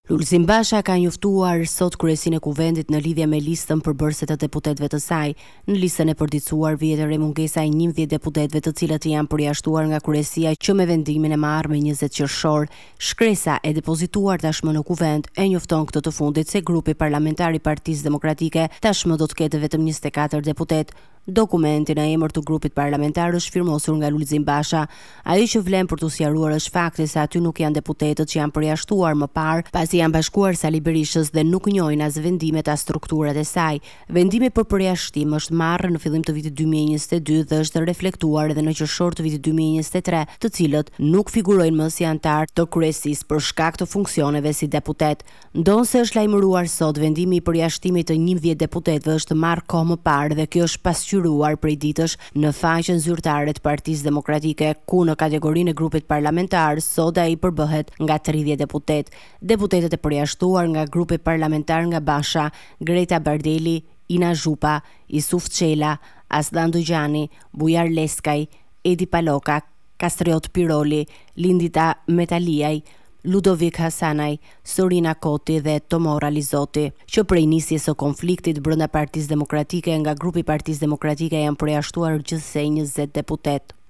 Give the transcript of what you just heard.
Lulzim Basha ka njoftuar sot kryesinë e Kuvendit në lidhje me listën përbërëse të deputetëve të saj. Në listën e përditësuar vjet re mungesa e 11 deputetëve të cilët janë përjashtuar nga kryesia që me vendimin e marrë me 20 qershor. Shkresa e depozituar tashmë në Kuvend e njofton këtë të fundit se grupi parlamentar i Partisë Demokratike tashmë do të ketë vetëm 24 deputet. Dokumenti në emër të grupit parlamentar është firmosur nga Lulzim Basha. Ai që vlen për të sqaruar është fakti se aty nuk janë deputetët që janë përjashtuar më parë, pasi janë bashkuar Sali Berishës dhe nuk njohin as vendimet as strukturat e saj. Vendimi për përjashtim është marrë në fillim të vitit 2022 dhe është reflektuar edhe në qershor të vitit 2023, të cilët nuk figurojnë më si antar të kryesisë për shkak të funksioneve si deputet. Ndonse është lajmëruar sot, vendimi i përjashtimit të 11 deputetëve është marrë kohë më parë dhe kjo është pasqyruar prej ditësh në faqen zyrtare të Partisë Demokratike, ku në kategorinë e grupit parlamentar sot ai përbëhet nga 30 deputet. Deputetët e përjashtuar nga grupi parlamentar nga Basha, Greta Bardeli, Ina Zhupa, Isuf Çela, Aslan Dojani, Bujar Leskaj, Edi Paloka, Kastriot Piroli, Lindita Metaliaj, Ludovik Hasanaj, Sorina Koti dhe Tomora Lizoti, që prej nisjes së konfliktit brenda Partisë Demokratike nga grupi Partisë Demokratike janë përjashtuar gjithsej 20 deputet.